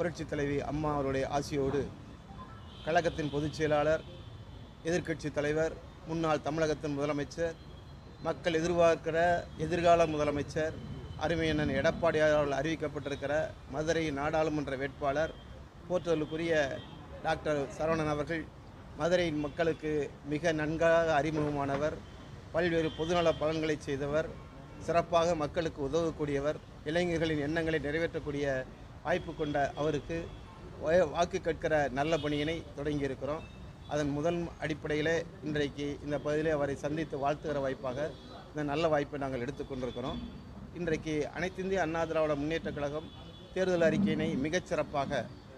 புரட்சித் தலைவி அம்மா அவருடைய ஆசியோடு கழகத்தின் பொதுச் செயலாளர், எதிர்க்கட்சி தலைவர், முன்னாள் தமிழகத்தின் முதலமைச்சர், மக்கள் எதிர்பார்க்கிற எதிர்கால முதலமைச்சர் அருமையண்ணன் எடப்பாடியார் அவர்கள் அறிவிக்கப்பட்டிருக்கிற மதுரை நாடாளுமன்ற வேட்பாளர் போற்றுதலுக்குரிய டாக்டர் சரவணன் அவர்கள் மதுரையின் மக்களுக்கு மிக நன்காக அறிமுகமானவர், பல்வேறு பொதுநல பலன்களை செய்தவர், சிறப்பாக மக்களுக்கு உதவக்கூடியவர், இளைஞர்களின் எண்ணங்களை நிறைவேற்றக்கூடிய வாய்ப்பு கொண்ட அவருக்கு வாக்கு கேட்கிற நல்ல பணியினை தொடங்கியிருக்கிறோம். அதன் முதல் அடிப்படையில் இன்றைக்கு இந்த பகுதியிலே அவரை சந்தித்து வாழ்த்துகிற வாய்ப்பாக இந்த நல்ல வாய்ப்பை நாங்கள் எடுத்துக்கொண்டிருக்கிறோம். இன்றைக்கு அனைத்து இந்திய அண்ணா திராவிட முன்னேற்றக் கழகம் தேர்தல் அறிக்கையினை மிகச்சிறப்பாக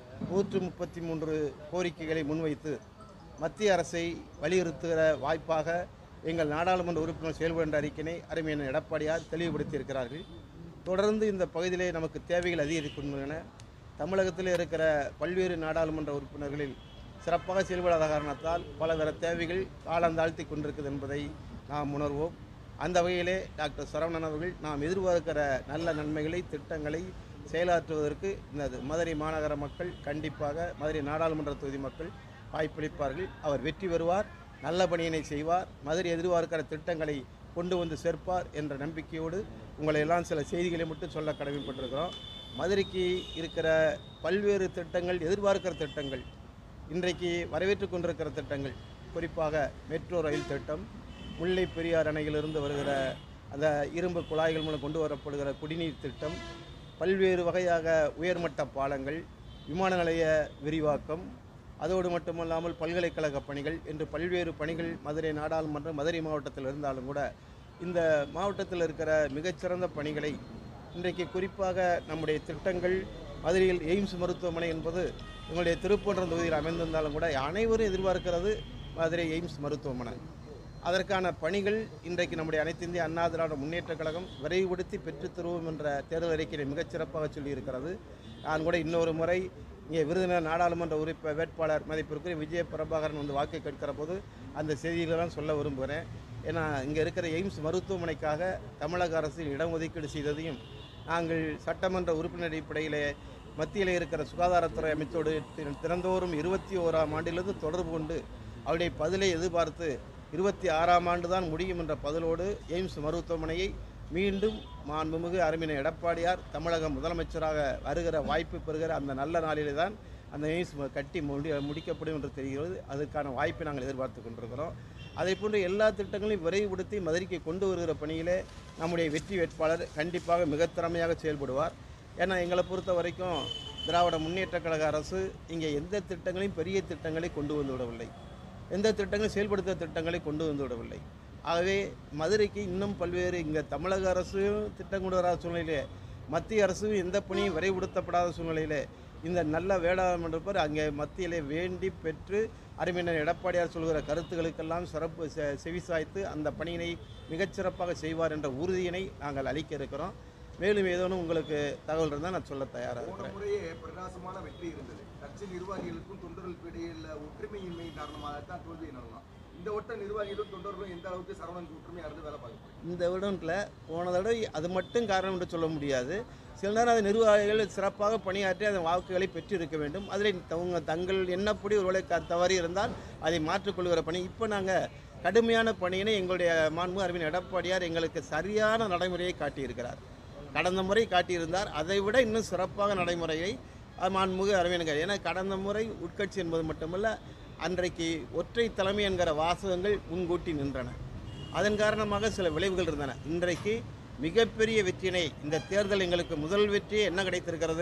133 கோரிக்கைகளை முன்வைத்து மத்திய அரசை வலியுறுத்துகிற வாய்ப்பாக எங்கள் நாடாளுமன்ற உறுப்பினர் செயல்படுகின்ற அறிக்கையினை அருமையான எடப்பாடியார் தெளிவுபடுத்தியிருக்கிறார்கள். தொடர்ந்து இந்த பகுதியிலே நமக்கு தேவைகள் அதிகரிக்கின்றன. தமிழகத்தில் இருக்கிற பல்வேறு நாடாளுமன்ற உறுப்பினர்களில் சிறப்பாக செயல்படாத காரணத்தால் பலதர தேவைகள் காலந்தாழ்த்தி கொண்டிருக்கிறது என்பதை நாம் உணர்வோம். அந்த வகையிலே டாக்டர் சரவணன் அவர்கள் நாம் எதிர்பார்க்கிற நல்ல நன்மைகளை, திட்டங்களை செயலாற்றுவதற்கு இந்த மதுரை மாநகர மக்கள், கண்டிப்பாக மதுரை நாடாளுமன்ற தொகுதி மக்கள் வாய்ப்பளிப்பார்கள். அவர் வெற்றி பெறுவார், நல்ல பணியினை செய்வார், மதுரை எதிர்பார்க்கிற திட்டங்களை கொண்டு வந்து சேர்ப்பார் என்ற நம்பிக்கையோடு உங்களை எல்லாம் சில செய்திகளை மட்டும் சொல்ல கடமைப்பட்டிருக்கிறோம். மதுரைக்கு இருக்கிற பல்வேறு திட்டங்கள், எதிர்பார்க்கிற திட்டங்கள், இன்றைக்கு வரவேற்று கொண்டிருக்கிற திட்டங்கள், குறிப்பாக மெட்ரோ ரயில் திட்டம், முல்லை பெரியார் அணையிலிருந்து வருகிற அந்த இரும்பு குழாய்கள் மூலம் கொண்டு வரப்படுகிற குடிநீர் திட்டம், பல்வேறு வகையாக உயர்மட்ட பாலங்கள், விமான நிலைய விரிவாக்கம், அதோடு மட்டுமல்லாமல் பல்கலைக்கழக பணிகள் என்று பல்வேறு பணிகள் மதுரை நாடாளுமன்றம் மதுரை மாவட்டத்தில் இருந்தாலும் கூட இந்த மாவட்டத்தில் இருக்கிற மிகச்சிறந்த பணிகளை இன்றைக்கு குறிப்பாக நம்முடைய திட்டங்கள் மதுரையில் எய்ம்ஸ் மருத்துவமனை என்பது எங்களுடைய திருப்பூர் தொகுதியில் அமைந்திருந்தாலும் கூட அனைவரும் எதிர்பார்க்கிறது மதுரை எய்ம்ஸ் மருத்துவமனை. அதற்கான பணிகள் இன்றைக்கு நம்முடைய அனைத்து இந்திய அண்ணா திராவிட முன்னேற்றக் கழகம் விரைவுபடுத்தி பெற்றுத் தருவோம் என்ற தேர்தல் அறிக்கையை மிகச்சிறப்பாக சொல்லியிருக்கிறது. நான் கூட இன்னொரு முறை இங்கே விருதுநகர் நாடாளுமன்ற வேட்பாளர் மதிப்பிற்குரிய விஜய பிரபாகரன் வந்து வாக்கு கேட்கிற போது அந்த செய்திகளெல்லாம் சொல்ல விரும்புகிறேன். ஏன்னா இங்கே இருக்கிற எய்ம்ஸ் மருத்துவமனைக்காக தமிழக அரசு இடஒதுக்கீடு செய்ததையும் நாங்கள் சட்டமன்ற உறுப்பினர் அடிப்படையில் மத்தியில் இருக்கிற சுகாதாரத்துறை அமைச்சோடு தினந்தோறும் 21ஆம் ஆண்டிலிருந்து தொடர்பு கொண்டு அவருடைய பதிலை எதிர்பார்த்து 26ஆம் ஆண்டு தான் முடியும் என்ற பதிலோடு எய்ம்ஸ் மருத்துவமனையை மீண்டும் மாண்புமிகு அருமையான எடப்பாடியார் தமிழக முதலமைச்சராக வருகிற வாய்ப்பு பெறுகிற அந்த நல்ல நாளிலே தான் அந்த எய்ம்ஸ் கட்டி முடிக்கப்படும் என்று தெரிகிறது. அதற்கான வாய்ப்பை நாங்கள் எதிர்பார்த்து கொண்டிருக்கிறோம். அதை போன்ற எல்லா திட்டங்களையும் விரைவுபடுத்தி மதுரைக்கு கொண்டு வருகிற பணியிலே நம்முடைய வெற்றி வேட்பாளர் கண்டிப்பாக மிக திறமையாக செயல்படுவார். ஏன்னா எங்களை பொறுத்த வரைக்கும் திராவிட முன்னேற்றக் கழக அரசு இங்கே எந்த திட்டங்களையும் பெரிய திட்டங்களை கொண்டு வந்து விடவில்லை, எந்த திட்டங்களும் செயல்படுத்த திட்டங்களை கொண்டு வந்து விடவில்லை. ஆகவே மதுரைக்கு இன்னும் பல்வேறு இங்கே தமிழக அரசும் திட்டம் கொண்டு வராத சூழ்நிலையிலே, மத்திய அரசும் எந்த பணியும் விரைவுபடுத்தப்படாத சூழ்நிலையிலே இந்த நல்ல வேளாண் அங்கே மத்தியிலே வேண்டி பெற்று அருமையினர் எடப்பாடியார் சொல்கிற கருத்துக்களுக்கெல்லாம் சிறப்பு செவிசாய்த்து அந்த பணியினை மிகச்சிறப்பாக செய்வார் என்ற உறுதியினை நாங்கள் அளிக்க இருக்கிறோம். மேலும் ஏதேனும் உங்களுக்கு தகவல் இருந்தால் நான் சொல்ல தயாராக இருக்கிறேன். முறையே பிரகாசமான வெற்றி இருந்தது. கட்சி நிர்வாகிகளுக்கும் தொண்டர்களுக்கும் இடையில் ஒற்றுமையின்மை காரணமாகத்தான் தோல்வியை நடலாம். இந்த வட்ட நிர்வாகிகளும் தொண்டர்களும் எந்த அளவுக்கு சரவணனுக்கு ஒற்றுமையாக இருந்து வேலை பார்க்க இந்த வருடத்தில் போன தடவை அது மட்டும் காரணம் என்று சொல்ல முடியாது. சில நேரம் அது நிர்வாகிகள் சிறப்பாக பணியாற்றி அதன் வாக்குகளை பெற்றிருக்க வேண்டும். அதில் தங்கள் எண்ணப்படி ஒருவேளை தவறி இருந்தால் அதை மாற்றிக்கொள்கிற பணி. இப்போ நாங்கள் கடுமையான பணியினை எங்களுடைய மாண்புமிகு அருமையான எடப்பாடியார் எங்களுக்கு சரியான நடைமுறையை காட்டியிருக்கிறார். கடந்த முறை காட்டியிருந்தார், அதை விட இன்னும் சிறப்பாக நடைமுறையை மாண்புமிகு அருமையான. ஏன்னா கடந்த முறை உட்கட்சி என்பது மட்டுமல்ல, அன்றைக்கு ஒற்றை தலைமை என்கிற வாசகங்கள் முன்கூட்டி நின்றன. அதன் காரணமாக சில விளைவுகள் இருந்தன. இன்றைக்கு மிகப்பெரிய வெற்றியினை இந்த தேர்தல் எங்களுக்கு முதல் வெற்றியே என்ன கிடைத்திருக்கிறது?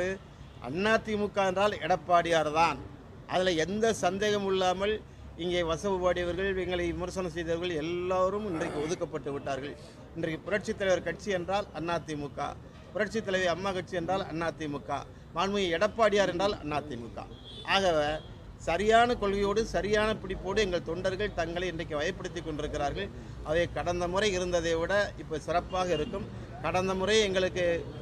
அதிமுக என்றால் எடப்பாடியார் தான். அதில் எந்த சந்தேகமும் இல்லாமல் இங்கே வசவுபாடியவர்கள், எங்களை விமர்சனம் செய்தவர்கள் எல்லோரும் இன்றைக்கு ஒதுக்கப்பட்டு விட்டார்கள். இன்றைக்கு புரட்சித் தலைவர் கட்சி என்றால் அதிமுக, புரட்சித் தலைவி அம்மா கட்சி என்றால் அதிமுக, மாண்புமிகு எடப்பாடியார் என்றால் அதிமுக. ஆகவே சரியான கொள்கையோடு சரியான பிடிப்போடு எங்கள் தொண்டர்கள் தங்களை இன்றைக்கு வயப்படுத்தி கொண்டிருக்கிறார்கள். அவை கடந்த முறை இருந்ததை விட இப்போ சிறப்பாக இருக்கும். கடந்த முறை எங்களுக்கு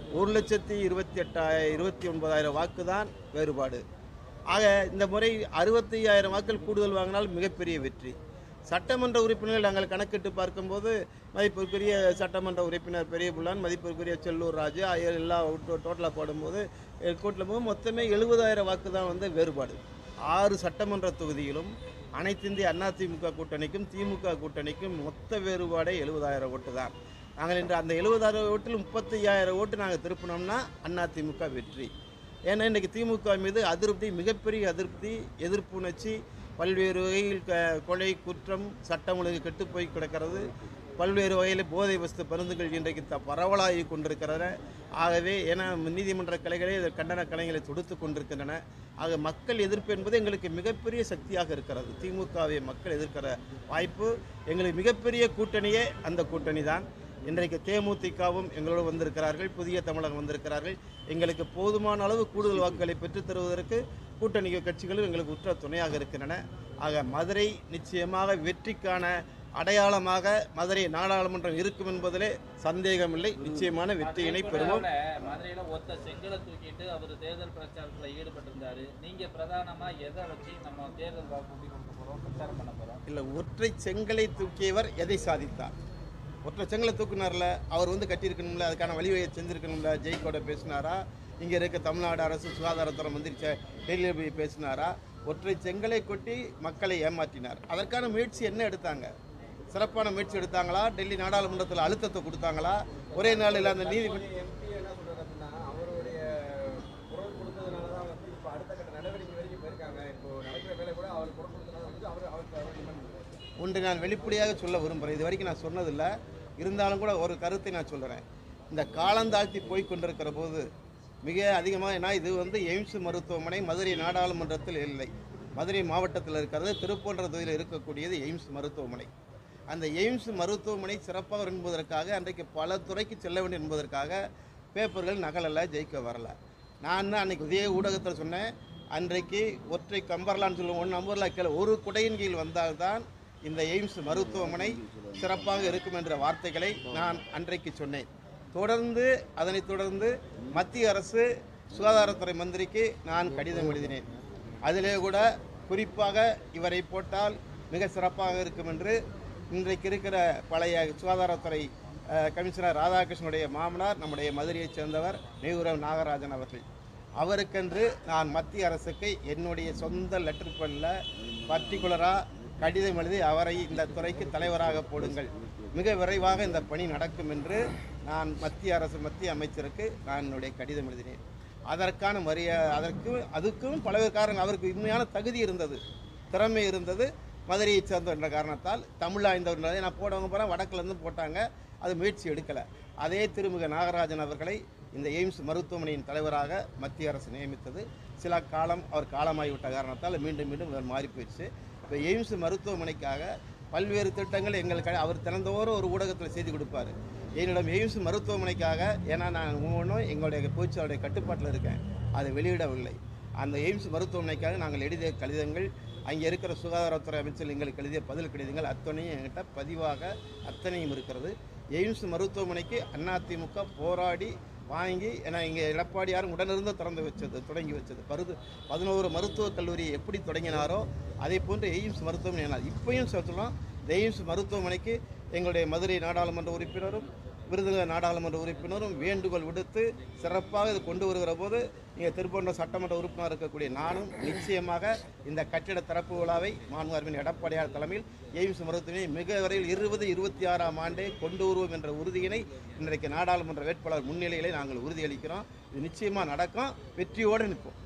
1,28,29,000 வாக்கு தான் வேறுபாடு. ஆக இந்த முறை 65,000 வாக்கள் கூடுதல் வாங்கினால் மிகப்பெரிய வெற்றி. சட்டமன்ற உறுப்பினர்கள் நாங்கள் கணக்கிட்டு பார்க்கும்போது மதிப்பிற்குரிய சட்டமன்ற உறுப்பினர் பெரிய புல்லான், மதிப்பிற்குரிய செல்லூர் ராஜு எல்லாம் டோட்டலாக போடும்போது கூட்டில் போது மொத்தமே 70,000 வாக்கு தான் வந்து வேறுபாடு. 6 சட்டமன்ற தொகுதியிலும் அனைத்து இந்திய அதிமுக கூட்டணிக்கும் திமுக கூட்டணிக்கும் மொத்த வேறுபாடே 70,000 ஓட்டு தான். நாங்கள் இன்று அந்த 70,000 ஓட்டில் 35,000 ஓட்டு நாங்கள் திருப்பினோம்னா அதிமுக வெற்றி. ஏன்னா இன்றைக்கி திமுக மீது அதிருப்தி, மிகப்பெரிய அதிருப்தி, எதிர்ப்புணர்ச்சி, பல்வேறு வகையில் கொலை குற்றம், சட்டம் ஒழுங்கு கெட்டுப்போய் கிடக்கிறது, பல்வேறு வகையில் போதை வஸ்து பருந்துகள் இன்றைக்கு பரவலாகி கொண்டிருக்கிறன. ஆகவே ஏன்னா நீதிமன்ற கலைகளே கண்டன கலைகளை தொடுத்து கொண்டிருக்கின்றன. ஆக மக்கள் எதிர்ப்பு என்பது எங்களுக்கு மிகப்பெரிய சக்தியாக இருக்கிறது. திமுகவை மக்கள் எதிர்க்கிற வாய்ப்பு எங்களுக்கு மிகப்பெரிய கூட்டணியே அந்த கூட்டணி தான். இன்றைக்கு தேமுதிகவும் எங்களோடு வந்திருக்கிறார்கள், புதிய தமிழகம் வந்திருக்கிறார்கள். எங்களுக்கு போதுமான அளவு கூடுதல் வாக்குகளை பெற்றுத் தருவதற்கு கூட்டணி கட்சிகளும் எங்களுக்கு உற்ற துணையாக இருக்கின்றன. ஆக மதுரை நிச்சயமாக வெற்றிக்கான அடையாளமாக மதுரை நாடாளுமன்றம் இருக்கும் என்பதிலே சந்தேகமில்லை. நிச்சயமான வெற்றியினை பெறுவோம். மதுரையில ஒத்த செங்கலை தூக்கிட்டு அவர் தேர்தல் பிரச்சாரத்தில் ஈடுபட்டிருந்தாரு. நீங்க பிரதானமா எதை வச்சு நம்ம தேர்தல் வாக்குறுதி கொடுக்க போறோம், பிரச்சாரம் பண்ண போறோம்? இல்லை, ஒற்றை செங்கலை தூக்கியவர் எதை சாதித்தார்? ஒற்றை செங்கலை தூக்குனார்ல, அவர் வந்து கட்டியிருக்கணும்ல, அதுக்கான வழிவகையை செஞ்சுருக்கணும்ல. ஜெய்கோட பேசினாரா? இங்கே இருக்க தமிழ்நாடு அரசு சுகாதாரத்துறை மந்திரி டெல்லியில் போய் பேசினாரா? ஒற்றை செங்கலை கொட்டி மக்களை ஏமாற்றினார். அதற்கான முயற்சி என்ன எடுத்தாங்க? சிறப்பான முயற்சி எடுத்தாங்களா? டெல்லி நாடாளுமன்றத்தில் அழுத்தத்தை கொடுத்தாங்களா? ஒரே நாளில் அந்த நீதிமன்ற எம்பி என்ன சொல்றாரு அப்படின்னா, அவருடைய குரல் கொடுத்ததுனால தான் வந்து இப்போ அடுத்த கட்ட நடவடிக்கை வரைக்கும் போயிருக்காங்க. இப்போ நடக்கிற வேலை கூட அவர் குரல் கொடுத்ததுனால வந்து அவருக்கு ஒன்று நான் வெளிப்படையாக சொல்ல விரும்புகிறேன். இது வரைக்கும் நான் சொன்னதில்லை, இருந்தாலும் கூட ஒரு கருத்தை நான் சொல்கிறேன். இந்த காலந்தாழ்த்தி போய் கொண்டிருக்கிற போது மிக அதிகமாக ஏன்னா இது வந்து எய்ம்ஸ் மருத்துவமனை மதுரை நாடாளுமன்றத்தில் இல்லை, மதுரை மாவட்டத்தில் இருக்கிறது. திருப்பூன்ற தொகுதியில் இருக்கக்கூடியது எய்ம்ஸ் மருத்துவமனை. அந்த எய்ம்ஸ் மருத்துவமனை சிறப்பாக என்பதற்காக அன்றைக்கு பல துறைக்கு செல்ல வேண்டும் என்பதற்காக பேப்பர்கள் நகலல்ல, ஜெயிக்க வரல. நான் தான் அன்றைக்கி இதே ஊடகத்தில் சொன்னேன், அன்றைக்கு ஒற்றை கம்பர்லான்னு சொல்லுவோம், 1 நம்பரில் கீழே ஒரு குடையின் கீழ் வந்தால்தான் இந்த எய்ம்ஸ் மருத்துவமனை சிறப்பாக இருக்கும் என்ற வார்த்தைகளை நான் அன்றைக்கு சொன்னேன். அதனைத் தொடர்ந்து மத்திய அரசு சுகாதாரத்துறை மந்திரிக்கு நான் கடிதம் எழுதினேன். அதிலே கூட குறிப்பாக இவரை போட்டால் மிக சிறப்பாக இருக்கும் என்று இன்றைக்கு இருக்கிற பழைய சுகாதாரத்துறை கமிஷனர் ராதாகிருஷ்ணனுடைய மாமனார் நம்முடைய மதுரையைச் சேர்ந்தவர் நெய்யூரம் நாகராஜன் அவர்கள், அவருக்கென்று நான் மத்திய அரசுக்கு என்னுடைய சொந்த லெட்டர் பேடில் பர்டிகுலராக கடிதம் எழுதி அவரை இந்த துறைக்கு தலைவராக போடுங்கள், மிக விரைவாக இந்த பணி நடக்கும் என்று நான் மத்திய அமைச்சருக்கு நான் என்னுடைய கடிதம் எழுதினேன். அதற்கான அதுக்கும் பல்வேறு காரணங்கள். அவருக்கு உண்மையான தகுதி இருந்தது, திறமை இருந்தது, மதுரையைச் சேர்ந்தவர் என்ற காரணத்தால் தமிழ் ஆய்ந்தவர் நான் போடவங்க போகிறேன், வடக்குலேருந்து போட்டாங்க, அது முயற்சி எடுக்கலை. அதே திருமிக நாகராஜன் அவர்களை இந்த எய்ம்ஸ் மருத்துவமனையின் தலைவராக மத்திய அரசு நியமித்தது. சில காலம் அவர் காலமாகிவிட்ட காரணத்தால் மீண்டும் அவர் மாறி போயிடுச்சு. இப்போ எய்ம்ஸ் மருத்துவமனைக்காக பல்வேறு திட்டங்கள் எங்களுக்கு அவர் தினந்தோறும் ஒரு ஊடகத்தில் செய்தி கொடுப்பார். என்னிடம் எய்ம்ஸ் மருத்துவமனைக்காக, ஏன்னா நான் ஒவ்வொன்றும் எங்களுடைய பொதுச்செயலாளருடைய கட்டுப்பாட்டில் இருக்கேன், அதை வெளியிடவில்லை. அந்த எய்ம்ஸ் மருத்துவமனைக்காக நாங்கள் எழுதிய கடிதங்கள், அங்கே இருக்கிற சுகாதாரத்துறை அமைச்சர் எங்களுக்கு எழுதிய பதில் கடிதங்கள் அத்தனையும் என்கிட்ட பதிவாக அத்தனையும் இருக்கிறது. எய்ம்ஸ் மருத்துவமனைக்கு அதிமுக போராடி வாங்கி, ஏன்னா இங்கே எடப்பாடியாரும் உடனிருந்து தொடங்கி வச்சது 11 மருத்துவக் கல்லூரியை எப்படி தொடங்கினாரோ அதே போன்று எய்ம்ஸ் மருத்துவமனை. இப்பயும் சொல்லலாம், இந்த எய்ம்ஸ் மருத்துவமனைக்கு எங்களுடைய மதுரை நாடாளுமன்ற உறுப்பினரும் விருதுநகர் நாடாளுமன்ற உறுப்பினரும் வேண்டுகோள் விடுத்து சிறப்பாக இது கொண்டு வருகிற போது இங்கே திருப்பூர் சட்டமன்ற உறுப்பினர் இருக்கக்கூடிய நானும் நிச்சயமாக இந்த கட்டிட திறப்பு விழாவை மாண்புமிகு எடப்பாடியார் தலைமையில் எய்ம்ஸ் மருத்துவமனை மிக விரைவில் 2026ஆம் ஆண்டே கொண்டு வருவோம் என்ற உறுதியினை இன்றைக்கு நாடாளுமன்ற வேட்பாளர் முன்னிலையிலே நாங்கள் உறுதியளிக்கிறோம். இது நிச்சயமாக நடக்கும், வெற்றியோடு நிற்போம்.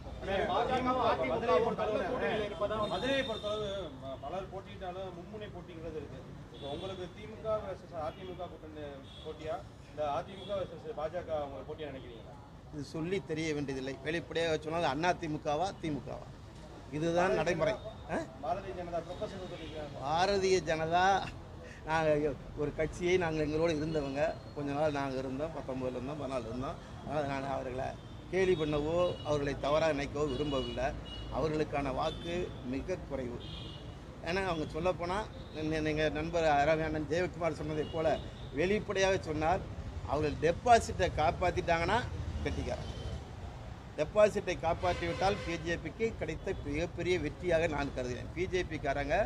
மதுரையை பொறுத்தளவு பலர் போட்டிட்டாலும் மும்முனை போட்டிங்கிறது இருக்கு. இப்போ உங்களுக்கு திமுக versus அதிமுக கூட்டணி போட்டியா, இந்த அதிமுக versus பாஜக அவங்க போட்டியா நினைக்கிறீங்களா? இது சொல்லி தெரிய வேண்டியதில்லை, வெளிப்படையாக சொன்னால் அதிமுகவா திமுகவா, இதுதான் நடைமுறை. பாரதிய ஜனதா ப்ரொஃபஸர் சொல்லியிருக்காங்க. பாரதிய ஜனதா நாங்கள் ஒரு கட்சியை நாங்கள் எங்களோடு இருந்தவங்க, கொஞ்ச நாள் நாங்கள் இருந்தோம், 19 இருந்தோம், 14 இருந்தோம். அதனால் நான் அவர்களை கேலி பண்ணவோ அவர்களை தவறாக நினைக்கவோ விரும்பவில்லை. அவர்களுக்கான வாக்கு மிக குறைவு. ஏன்னா அவங்க சொல்லப்போனால் நீங்கள் நண்பர் அரவிந்தன் ஜெயக்குமார் சொன்னதை போல் வெளிப்படையாக சொன்னார், அவர்கள் டெபாசிட்டை காப்பாற்றிட்டாங்கன்னா கட்டிக்காரன். டெபாசிட்டை காப்பாற்றிவிட்டால் பிஜேபிக்கு கிடைத்த மிகப்பெரிய வெற்றியாக நான் கருதுகிறேன். பிஜேபிக்காரங்க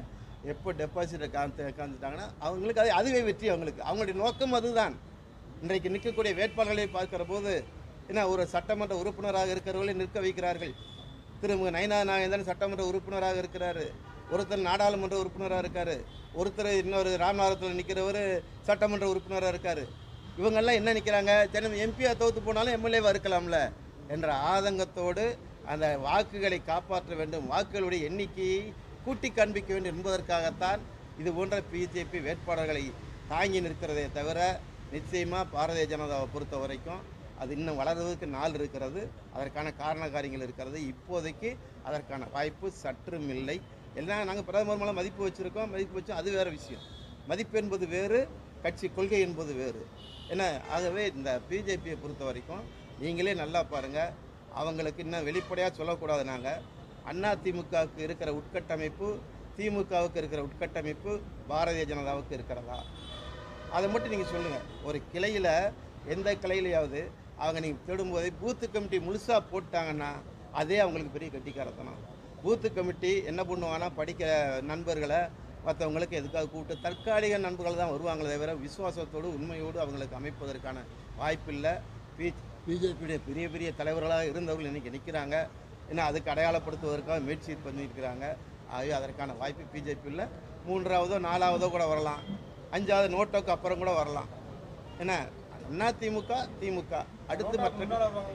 எப்போ டெபாசிட்டை காந்துட்டாங்கன்னா அவங்களுக்கு அதுவே வெற்றி. அவங்களுடைய நோக்கம் அதுதான். இன்றைக்கு நிற்கக்கூடிய வேட்பாளர்களை பார்க்கிற போது என்ன ஒரு சட்டமன்ற உறுப்பினராக இருக்கிறவர்களை நிற்க வைக்கிறார்கள். திரு நயினா நாகேந்திரன் சட்டமன்ற உறுப்பினராக இருக்கிறாரு, ஒருத்தர் நாடாளுமன்ற உறுப்பினராக இருக்கார், ஒருத்தர் இன்னொரு ராமநாதபுரத்தில் நிற்கிறவர் சட்டமன்ற உறுப்பினராக இருக்கார். இவங்கெல்லாம் என்ன நிற்கிறாங்க, தினம் எம்பியாக தோற்று போனாலும் எம்எல்ஏவாக இருக்கலாம்ல என்ற ஆதங்கத்தோடு அந்த வாக்குகளை காப்பாற்ற வேண்டும், வாக்குகளுடைய எண்ணிக்கையை கூட்டி காண்பிக்க வேண்டும் என்பதற்காகத்தான் இது போன்ற பிஜேபி வேட்பாளர்களை தாங்கி நிற்கிறதே தவிர நிச்சயமாக பாரதிய ஜனதாவை பொறுத்த வரைக்கும் அது இன்னும் வளர்வதற்கு நாள் இருக்கிறது. அதற்கான காரண காரியங்கள் இருக்கிறது. இப்போதைக்கு அதற்கான வாய்ப்பு சற்றும் இல்லை. எல்லாம் நாங்கள் பிரதமர் மூலம் மதிப்பு வச்சுருக்கோம், மதிப்பு வச்சோம், அது வேறு விஷயம். மதிப்பு என்பது வேறு, கட்சி கொள்கை என்பது வேறு. ஏன்னா ஆகவே இந்த பிஜேபியை பொறுத்த வரைக்கும் நீங்களே நல்லா பாருங்கள், அவங்களுக்கு இன்னும் வெளிப்படையாக சொல்லக்கூடாது. நாங்கள் அதிமுகவுக்கு இருக்கிற உட்கட்டமைப்பு திமுகவுக்கு இருக்கிற உட்கட்டமைப்பு பாரதிய ஜனதாவுக்கு இருக்கிறதா, அதை மட்டும் நீங்கள் சொல்லுங்கள். ஒரு கிளையில் எந்த கிளையிலையாவது அவங்க நீங்கள் தேடும்போது பூத்து கமிட்டி முழுசாக போட்டாங்கன்னா அதே அவங்களுக்கு பெரிய கட்டிக்காரத்தனம். பூத்து கமிட்டி என்ன பண்ணுவாங்கன்னா படிக்கிற நண்பர்களை மற்றவங்களுக்கு எதுக்காக கூப்பிட்டு தற்காலிக நண்பர்கள் தான் வருவாங்களே தவிர விசுவாசத்தோடு உண்மையோடு அவங்களுக்கு அமைப்பதற்கான வாய்ப்பில்லை. பிஜேபியுடைய பெரிய பெரிய தலைவர்களாக இருந்தவர்கள் இன்றைக்கி நிற்கிறாங்க. ஏன்னா அதுக்கு அடையாளப்படுத்துவதற்காக முயற்சி பண்ணியிருக்கிறாங்க. ஆகவே அதற்கான வாய்ப்பு பிஜேபியில் 3ஆவதோ 4ஆவதோ கூட வரலாம், 5ஆவது நோட்டோக்கு அப்புறம் கூட வரலாம். ஏன்னா அதிமுக திமுக அடுத்து மற்ற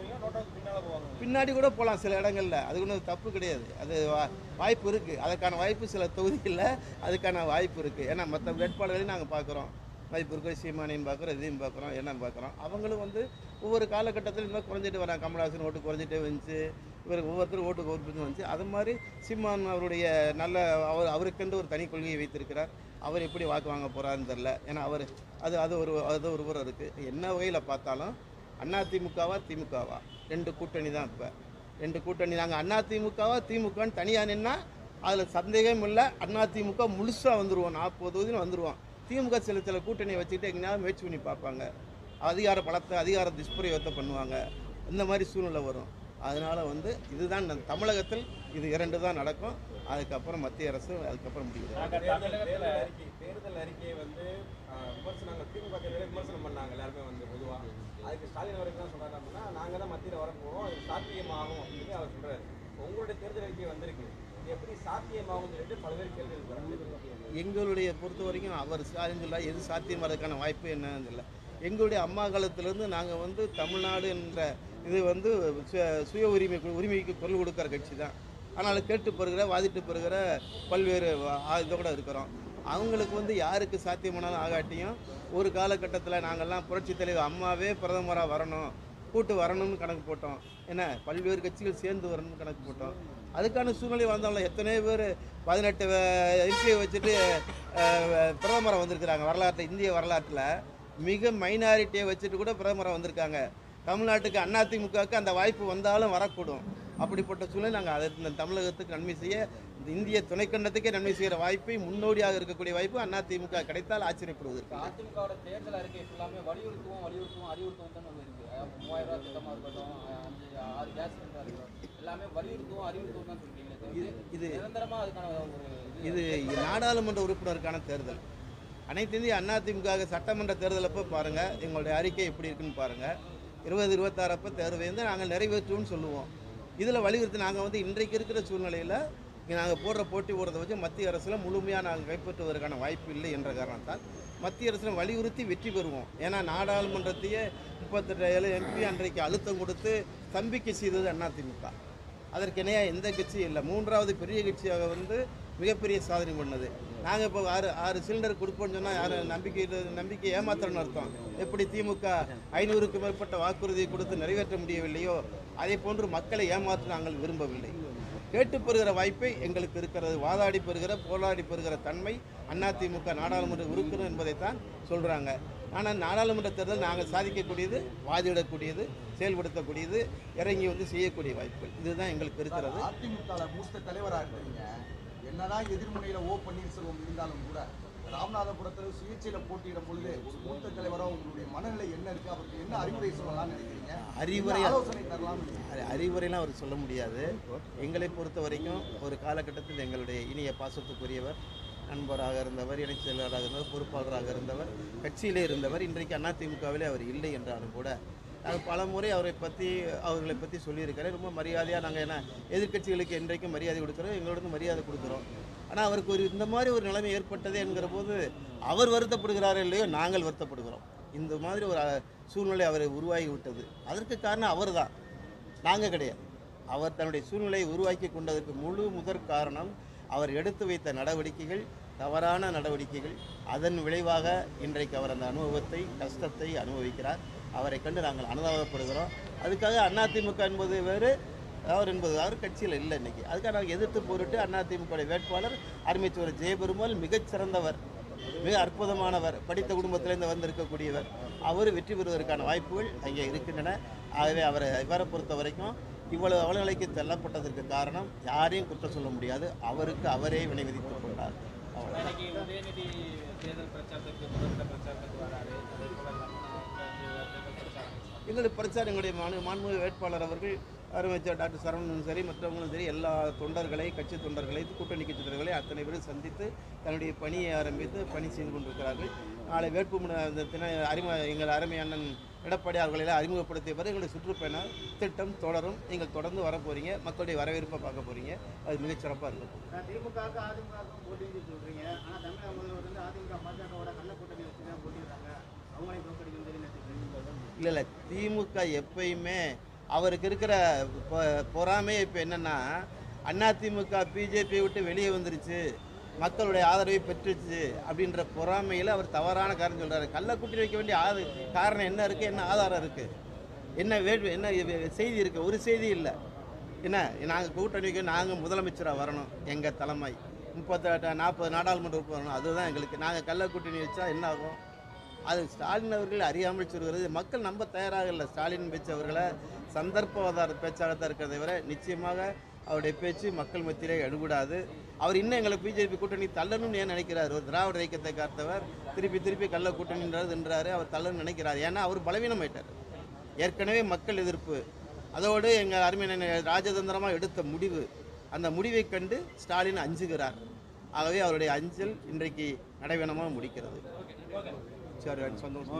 பின்னாடி கூட போகலாம் சில இடங்களில், அது ஒன்றும் தப்பு கிடையாது. அது வாய்ப்பு இருக்குது, அதற்கான வாய்ப்பு சில தொகுதிகளில் அதுக்கான வாய்ப்பு இருக்குது. ஏன்னா மற்ற வேட்பாளர்களையும் நாங்கள் பார்க்குறோம், வாய்ப்பு இருக்கிற சீமானையும் பார்க்குறோம், இதையும் பார்க்குறோம், என்னன்னு பார்க்குறோம். அவங்களும் ஒவ்வொரு காலகட்டத்தில் இன்னும் குறைஞ்சிட்டு வராங்க. கமல்ஹாசன் ஓட்டு குறைஞ்சிட்டே வந்துச்சு, இவருக்கு ஒவ்வொருத்தரும் ஓட்டு குறைஞ்சிட்டு வந்துச்சு. அது மாதிரி சீமான் அவருடைய நல்ல அவருக்கென்று ஒரு தனி கொள்கையை வைத்திருக்கிறார். அவர் எப்படி வாக்கு வாங்க போகிறாருன்னு தெரில. ஏன்னா அது ஒரு ஊரம் இருக்குது. என்ன வகையில் பார்த்தாலும் அதிமுகவா திமுகவா 2 கூட்டணி தான். இப்போ 2 கூட்டணி. நாங்கள் அதிமுகவா திமுகன்னு தனியாக நின்னா அதில் சந்தேகம் இல்லை. அதிமுக முழுசாக வந்துடுவோம், 40 தொகுதியில் வந்துடுவோம். திமுக சில கூட்டணியை வச்சுக்கிட்டு எங்கேயாவது முயற்சி பண்ணி பார்ப்பாங்க, அதிகார பலத்தை அதிகார துஷ்பிரயோகத்தை பண்ணுவாங்க. இந்த மாதிரி சூழ்நிலை வரும். அதனால் இதுதான் தமிழகத்தில் இது 2 தான் நடக்கும். அதுக்கப்புறம் மத்திய அரசு அதுக்கப்புறம் முடியுது. தேர்தல் அறிக்கையை விமர்சனங்கள் திமுக விமர்சனம் பண்ணாங்க எல்லாருமே பொதுவாக. அதுக்கு ஸ்டாலின் வரைக்கும் தான் சொல்கிறாங்க அப்படின்னா நாங்கள் தான் மத்தியில் வர போகிறோம், அது சாத்தியமாகும் அப்படின்னு அவர் சொல்கிறார். உங்களுடைய தேர்தல் அறிக்கை வந்திருக்கு, எப்படி சாத்தியமாகும் சொல்லிட்டு பல்வேறு கேள்விகள். எங்களுடைய பொறுத்த வரைக்கும் அவர் ஸ்டாலின் சொல்ல எது சாத்தியமாகிறதுக்கான வாய்ப்பு என்னன்னு இல்லை. எங்களுடைய அம்மா காலத்திலேருந்து நாங்கள் தமிழ்நாடு என்ற இது சுய உரிமைக்கு குரல் கொடுக்குற கட்சி தான். ஆனால் கேட்டு பெறுகிற வாதிட்டு பெறுகிற பல்வேறு இதோட இருக்கிறோம். அவங்களுக்கு யாருக்கு சாத்தியமானாலும் ஆகாட்டியும் ஒரு காலகட்டத்தில் நாங்கள்லாம் புரட்சித் தலைவர் அம்மாவே பிரதமராக வரணும், கூட்டு வரணும்னு கணக்கு போட்டோம். ஏன்னா பல்வேறு கட்சிகள் சேர்ந்து வரணும்னு கணக்கு போட்டோம். அதுக்கான சூழ்நிலை வந்தாலும் எத்தனை பேர் 18 எம்பியை வச்சுட்டு பிரதமராக வந்திருக்கிறாங்க. வரலாற்றில் இந்திய வரலாற்றில் மிக மைனாரிட்டியை வச்சுட்டு கூட பிரதமராக வந்திருக்காங்க. தமிழ்நாட்டுக்கு அதிமுகவுக்கு அந்த வாய்ப்பு வந்தாலும் வரக்கூடும். அப்படிப்பட்ட சூழ்நிலை நாங்கள் இந்த தமிழகத்துக்கு நன்மை செய்ய, இந்த இந்திய துணைக்கண்டத்துக்கே நன்மை செய்கிற வாய்ப்பை முன்னோடியாக இருக்கக்கூடிய வாய்ப்பு அதிமுக கிடைத்தால் ஆச்சரியப்படுவதற்கு. அதிமுகவோட தேர்தல் அறிக்கை எல்லாமே வலியுறுத்துவோம் தான் இருக்குது. 3000 ரூபா திட்டமாக இருக்கட்டும், 5-6 கேஸ் சிலிண்டராக இருக்கட்டும், எல்லாமே அறிவுறுத்துவோம் தான் சொல்றீங்க. இது நிரந்தரமாக அதுக்கான இது நாடாளுமன்ற உறுப்பினருக்கான தேர்தல். அனைத்து இந்திய அதிமுக சட்டமன்ற தேர்தல் அப்போ பாருங்கள், எங்களுடைய அறிக்கை எப்படி இருக்குன்னு பாருங்கள். 2026 அப்போ தேர்தல் நாங்கள் நிறைவேற்றுவோம்னு சொல்லுவோம். இதில் வலியுறுத்தி நாங்கள் இன்றைக்கு இருக்கிற சூழ்நிலையில் நாங்கள் போட்டி போடுறதை வச்சு மத்திய அரசில் முழுமையாக நாங்கள் கைப்பற்றுவதற்கான வாய்ப்பு இல்லை என்ற காரணத்தால் மத்திய அரசில் வலியுறுத்தி வெற்றி பெறுவோம். ஏன்னா நாடாளுமன்றத்தையே 38 எம்பி அன்றைக்கு அழுத்தம் கொடுத்து தம்பிக்கை செய்தது அதிமுக. அதற்கு இணையாக எந்த கட்சியும் இல்லை. 3ஆவது பெரிய கட்சியாக மிகப்பெரிய சாதனை பண்ணது. நாங்கள் இப்போ 6 சிலிண்டர் கொடுப்போம்னு சொன்னால் யாரும் நம்பிக்கை ஏமாத்தணும்னு அர்த்தம். எப்படி திமுக 500க்கும் மேற்பட்ட வாக்குறுதியை கொடுத்து நிறைவேற்ற முடியவில்லையோ அதே போன்று மக்களை ஏமாற்ற நாங்கள் விரும்பவில்லை. கேட்டு பெறுகிற வாய்ப்பை எங்களுக்கு இருக்கிறது. வாதாடி பெறுகிற போராடி பெறுகிற தன்மை அதிமுக நாடாளுமன்ற உறுப்பினர் என்பதைத்தான் சொல்கிறாங்க. ஆனால் நாடாளுமன்ற தேர்தல் நாங்கள் சாதிக்கக்கூடியது, வாதிடக்கூடியது, செயல்படுத்தக்கூடியது, இறங்கி செய்யக்கூடிய வாய்ப்புகள் இதுதான் எங்களுக்கு இருக்கிறது. அதிமுக மூத்த தலைவராக இருக்கிறீங்க, என்னதான் எதிர்முனையில் ஓ பன்னீர்செல்வம் இருந்தாலும் கூட ராமநாதபுரத்தில் சுயேட்சையில் போட்டியிடும் பொழுது ஒரு மூத்த தலைவராக உங்களுடைய மனநிலை என்ன இருக்குது, அவருக்கு என்ன அறிவுரை சொல்லலாம்னு நினைக்கிறீங்க? ஆலோசனை தரலாம். அறிவுரைலாம் அவர் சொல்ல முடியாது. எங்களை பொறுத்த வரைக்கும் ஒரு காலகட்டத்தில் எங்களுடைய இனிய பாசத்துக்குரியவர் நண்பராக இருந்தவர், இணைச் செயலாளராக இருந்தவர், பொறுப்பாளராக இருந்தவர், கட்சியிலே இருந்தவர். இன்றைக்கு அதிமுகவிலே அவர் இல்லை என்றாலும் கூட நாங்கள் பல முறை அவர்களை பற்றி சொல்லியிருக்கிறேன். ரொம்ப மரியாதையாக நாங்கள் என்ன எதிர்க்கட்சிகளுக்கு என்றைக்கும் மரியாதை கொடுக்குறோம், எங்களோட மரியாதை கொடுக்குறோம். ஆனால் அவருக்கு இந்த மாதிரி ஒரு நிலைமை ஏற்பட்டதே என்கிற போது அவர் வருத்தப்படுகிறாரோ இல்லையோ நாங்கள் வருத்தப்படுகிறோம். இந்த மாதிரி ஒரு சூழ்நிலை அவரை உருவாகி விட்டது. அதற்கு காரணம் அவர் தான், நாங்கள் கிடையாது. அவர் தன்னுடைய சூழ்நிலையை உருவாக்கி கொண்டதற்கு முதற் காரணம் அவர் எடுத்து வைத்த நடவடிக்கைகள், தவறான நடவடிக்கைகள். அதன் விளைவாக இன்றைக்கு அவர் அந்த அனுபவத்தை, கஷ்டத்தை அனுபவிக்கிறார். அவரை கண்டு நாங்கள் அனுதாபப்படுகிறோம். அதுக்காக அதிமுக என்பது வேறு, அவர் என்பது அவர் கட்சியில் இல்லை. இன்றைக்கி அதுக்காக நாங்கள் எதிர்த்து போரிட்டு அதிமுக வேட்பாளர் அருமைச்சுவர் ஜெயபெருமாள் மிகச்சிறந்தவர், மிக அற்புதமானவர், படித்த குடும்பத்திலேருந்து வந்திருக்கக்கூடியவர். அவர் வெற்றி பெறுவதற்கான வாய்ப்புகள் அங்கே இருக்கின்றன. ஆகவே இவரை பொறுத்த வரைக்கும் இவ்வளவு அவலநிலைக்கு தள்ளப்பட்டதற்கு காரணம் யாரையும் குற்றம் சொல்ல முடியாது, அவருக்கு அவரே வினை விதித்துக் கொண்டார். உதயநிதி தேர்தல் பிரச்சாரத்துக்கு வராரு. எங்களுடைய பிரச்சாரம், எங்களுடைய மாண்புமிகு வேட்பாளர் அவர்கள் அறிவிச்சார் டாக்டர் சரவணனும் சரி, மற்றவங்களும் சரி, எல்லா தொண்டர்களை, கட்சி தொண்டர்களை, கூட்டணி கட்சி தொண்டர்களை அத்தனை பேரும் சந்தித்து தன்னுடைய பணியை ஆரம்பித்து பணி செய்து கொண்டிருக்கிறார்கள். நாளை வேட்புமனு எங்கள் அருமை அண்ணன் எடப்பாடி அவர்களை அறிமுகப்படுத்திய பிறகு எங்களுடைய சுற்றுப்பயணம் திட்டம் தொடரும். நீங்கள் தொடர்ந்து வர போகிறீங்க, மக்களுடைய வரவேற்பை பார்க்க போகிறீங்க. அது மிகச்சிறப்பாக இருக்கும். திமுக போட்டின்னு சொல்கிறீங்க, ஆனால் தமிழக முதல்வர் வந்து அதிமுக பாஜகவோட கள்ள கூட்டணி வச்சு தான் போட்டிடுறாங்க, அவங்களே தோற்கடிக்கும் இல்லை திமுக எப்பயுமே அவருக்கு இருக்கிற பொறாமையே இப்போ என்னென்னா, அதிமுக பிஜேபியை விட்டு வெளியே வந்துருச்சு, மக்களுடைய ஆதரவை பெற்றுச்சு அப்படின்ற பொறாமையில் அவர் தவறான காரணம் சொல்கிறாரு. கள்ளக்கூட்டணி வைக்க வேண்டிய காரணம் என்ன இருக்குது, என்ன ஆதாரம் இருக்குது, என்ன செய்தி இருக்குது? ஒரு செய்தி இல்லை. என்ன நாங்கள் கூட்டணி வைக்க, நாங்கள் முதலமைச்சராக வரணும், எங்கள் தலைமை 40 நாடாளுமன்ற உறுப்பினர் வரணும், அதுதான் எங்களுக்கு. நாங்கள் கள்ளக்கூட்டணி வச்சா என்ன ஆகும்? அது ஸ்டாலின் அவர்கள் அறியாமல் சொல்கிறது. மக்கள் நம்ப தயாராக இல்லை. ஸ்டாலின் பேச்சு அவர்களை சந்தர்ப்பவாத பேச்சாகத்தான் இருக்கிறதை விட நிச்சயமாக அவருடைய பேச்சு மக்கள் மத்தியிலே எடுபடாது. அவர் இன்னும் எங்களை பிஜேபி கூட்டணி தள்ளணும்னு ஏன் நினைக்கிறார்? ஒரு திராவிட இயக்கத்தை காத்தவர் திருப்பி கள்ள கூட்டணின்றாரு. அவர் தள்ளணும்னு நினைக்கிறார். ஏன்னா அவர் பலவீனமாயிட்டார். ஏற்கனவே மக்கள் எதிர்ப்பு, அதோடு எங்கள் அருமை ராஜதந்திரமாக எடுத்த முடிவு, அந்த முடிவை கண்டு ஸ்டாலின் அஞ்சுகிறார். ஆகவே அவருடைய அஞ்சல் இன்றைக்கு நடைபெறமாக முடிக்கிறது. சரி, சந்தோஷம்.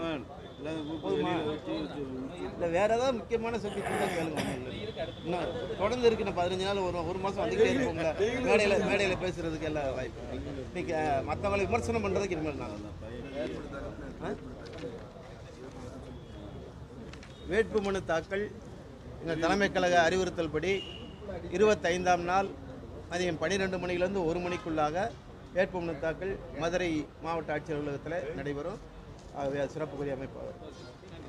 இல்லை வேறு ஏதாவது முக்கியமான சப்ஜெக்ட் தான் கேளுங்க. இன்னும் தொடர்ந்து இருக்கு. நான் 15 நாள் ஒரு மாதம் வந்துக்கிட்டே இருக்கோங்களா மேடையில் பேசுகிறதுக்கு எல்லாம் வாய்ப்பு. இன்னைக்கு மற்றவங்களை விமர்சனம் பண்ணுறதுக்கு இனிமேல் நாங்கள் வேட்புமனு தாக்கல் எங்கள் தலைமை கழக அறிவுறுத்தல் படி 25ஆம் நாள் மதியம் 12 மணிலேருந்து 1 மணிக்குள்ளாக வேட்புமனு தாக்கல் மதுரை மாவட்ட ஆட்சியர் அலுவலகத்தில் நடைபெறும். ஆகவே சிறப்புக்குரிய அமைப்பாளர்.